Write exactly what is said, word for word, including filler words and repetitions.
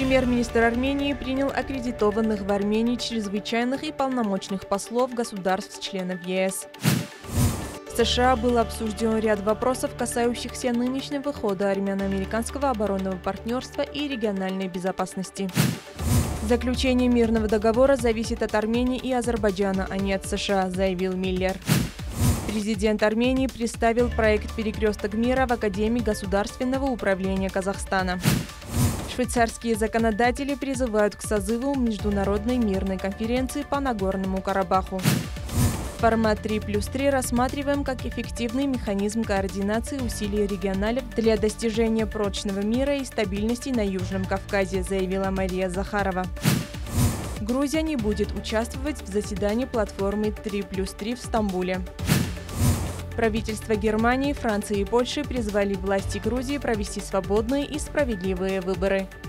Премьер-министр Армении принял аккредитованных в Армении чрезвычайных и полномочных послов государств-членов ЕС. В США был обсужден ряд вопросов, касающихся нынешнего хода армяно-американского оборонного партнерства и региональной безопасности. Заключение мирного договора зависит от Армении и Азербайджана, а не от США, заявил Миллер. Президент Армении представил проект «Перекресток мира» в Академии государственного управления Казахстана. Швейцарские законодатели призывают к созыву Международной мирной конференции по Нагорному Карабаху. Формат три плюс три рассматриваем как эффективный механизм координации усилий регионалов для достижения прочного мира и стабильности на Южном Кавказе, заявила Мария Захарова. Грузия не будет участвовать в заседании платформы три плюс три в Стамбуле. Правительства Германии, Франции и Польши призвали власти Грузии провести свободные и справедливые выборы.